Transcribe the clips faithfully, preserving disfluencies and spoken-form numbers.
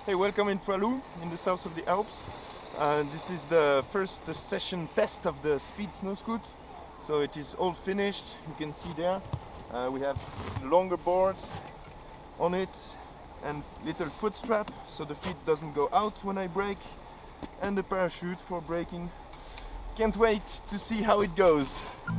Hey, welcome in Praloup, in the south of the Alps. Uh, this is the first session test of the speed Snowscoot. So it is all finished, you can see there. Uh, we have longer boards on it and little foot strap so the feet doesn't go out when I brake, and the parachute for braking. Can't wait to see how it goes.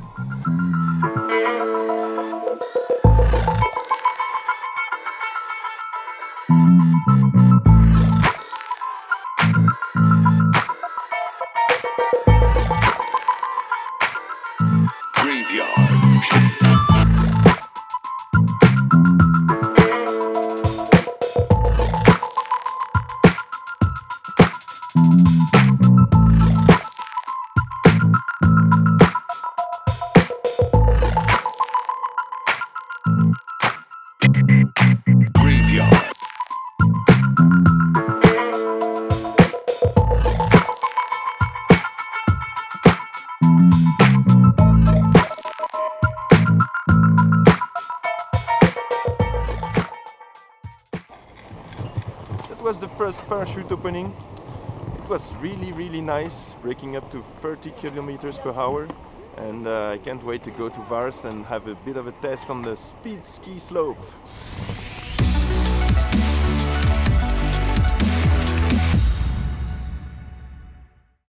That was the first parachute opening. It was really really nice, braking up to thirty kilometers per hour, and uh, I can't wait to go to Vars and have a bit of a test on the speed ski slope.